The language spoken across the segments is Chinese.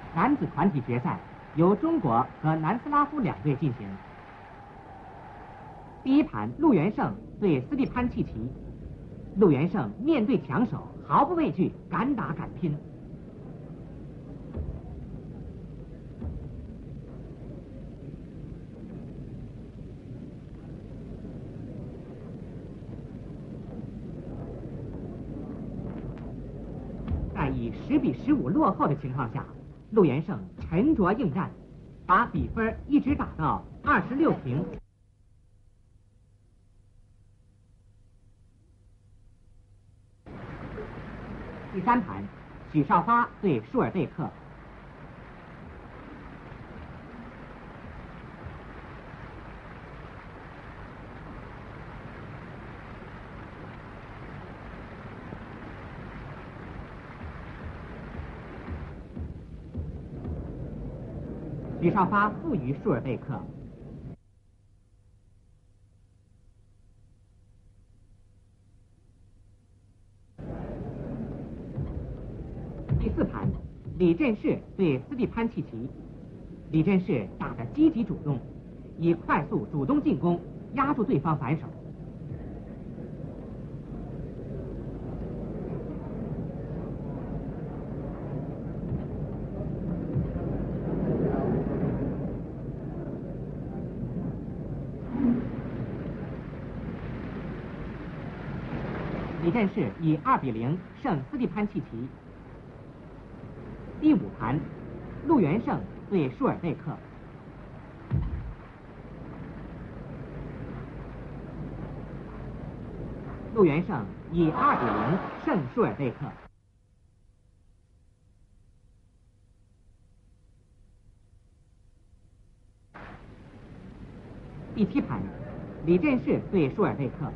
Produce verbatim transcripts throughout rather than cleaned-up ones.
男子团体决赛由中国和南斯拉夫两队进行。第一盘，陆元胜对斯蒂潘契奇。陆元胜面对强手，毫不畏惧，敢打敢拼。在以十比十五落后的情况下，陆元胜沉着应战，把比分一直打到二十六平。第三盘，许绍发对舒尔贝克。许绍发负于舒尔贝克。第四盘，李振世对斯蒂潘契奇。李振世打得积极主动，以快速主动进攻压住对方反手。李振世以二比零胜斯蒂潘契奇。第五盘，陆元胜对舒尔贝克。陆元胜以二比零胜舒尔贝克。第七盘，李振世对舒尔贝克。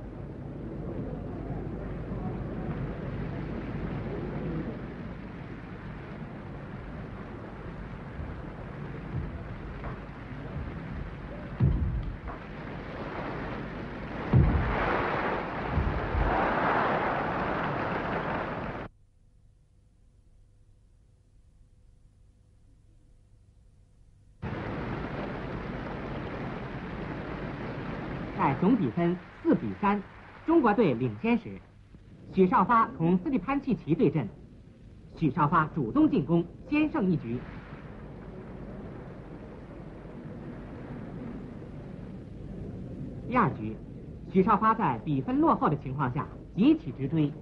在总比分四比三，中国队领先时，许绍发同斯蒂潘契奇对阵。许绍发主动进攻，先胜一局。第二局，许绍发在比分落后的情况下急起直追。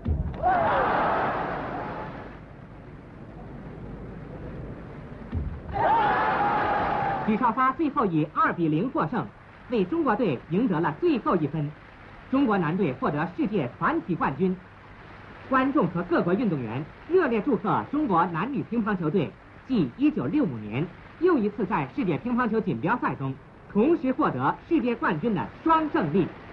许绍发最后以二比零获胜，为中国队赢得了最后一分。中国男队获得世界团体冠军。观众和各国运动员热烈祝贺中国男女乒乓球队继一九六五年又一次在世界乒乓球锦标赛中同时获得世界冠军的双胜利。